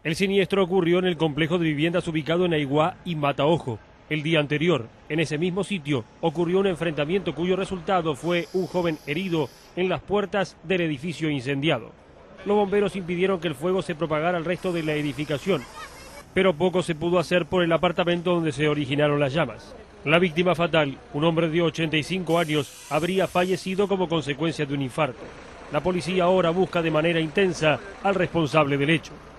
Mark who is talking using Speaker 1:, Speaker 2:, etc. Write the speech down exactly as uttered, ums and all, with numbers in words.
Speaker 1: El siniestro ocurrió en el complejo de viviendas ubicado en Aiguá y Mataojo. El día anterior, en ese mismo sitio, ocurrió un enfrentamiento cuyo resultado fue un joven herido en las puertas del edificio incendiado. Los bomberos impidieron que el fuego se propagara al resto de la edificación, pero poco se pudo hacer por el apartamento donde se originaron las llamas. La víctima fatal, un hombre de ochenta y cinco años, habría fallecido como consecuencia de un infarto. La policía ahora busca de manera intensa al responsable del hecho.